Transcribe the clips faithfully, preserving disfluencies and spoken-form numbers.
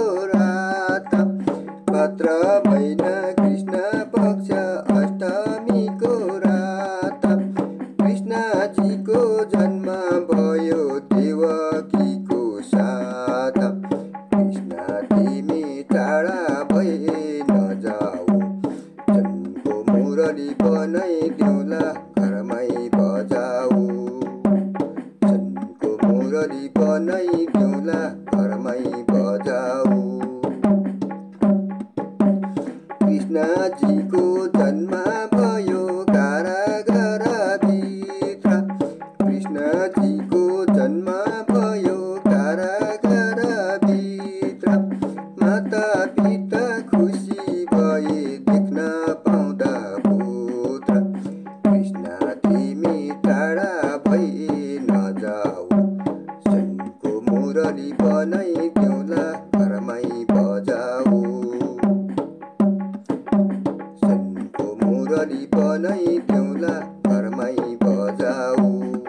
रात भाद्र महिना कृष्ण पक्ष अष्टमीको रात कृष्णजीको जन्म भयो देवकीको साथ। कृष्ण तिमी टाढा भई नजाऊ जनको मुरली बनाइदेऊला घरमै बजाऊ जनको मुरली बनाइदेऊला घरमै बजाऊ। कृष्णजीको जन्म भयो कारागार भित्र कृष्णजीको जन्म भयो कारागार भित्र माता पिता खुसी भए देख्न पाउँदा पुत्र। कृष्ण तिमी टाढा भई नजाऊ जनको मुरली बनाइदेऊला घरमै बजाऊ जनको मुरली बनाइदेऊला घरमै बजाऊ।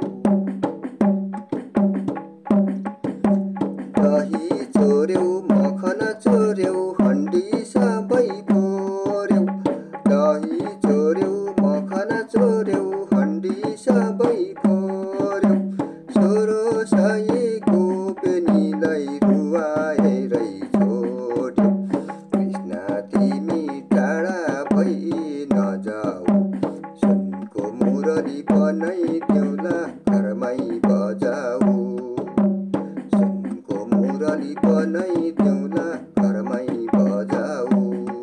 दही चोर्यौ मखन चोर्यौ हन्डी सबै फोर्यौ दही चोर्यौ मखन चोर्यौ हन्डी सबै फोर्यौ छोरो सयको पेनीलाई रुवाएरै छोड्यौ। कृष्ण तिमी टाढा भई नजाऊ जनको मुरली बनाइदेऊला घरमै बजाऊ जनको मुरली बनाइदेऊला घरमै बजाऊ।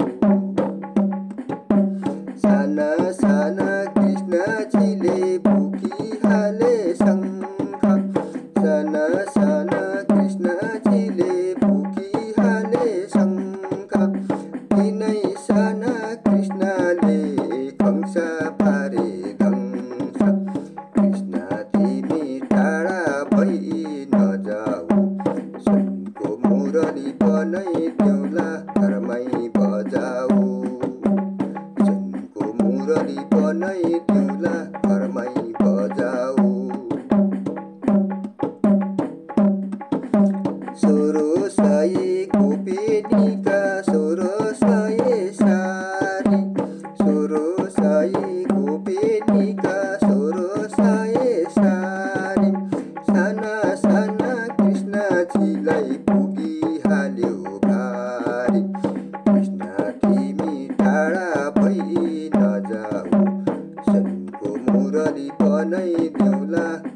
साना साना कृष्णजीले फुकिहाले शङ्ख साना साना कृष्णजीले फुकिहाले शङ्ख तिनै साना कृष्णले कंस पारे दंश। कृष्ण तिमी टाढा भई नजाऊ जनको मुरली बनाइदेऊला घरमै बजाऊ जनको मुरली बनाइदेऊला घरमै बजाऊ। सोरो सय गोपिनीका सोरो सय सारी सोरो सय गोपिनीका सोरो सय सारी साना साना कृष्णजीलाई पुगिहाल्यो भारी। कृष्ण तिमी टाढा भई नजाऊ जनको मुरली बनाइदेऊला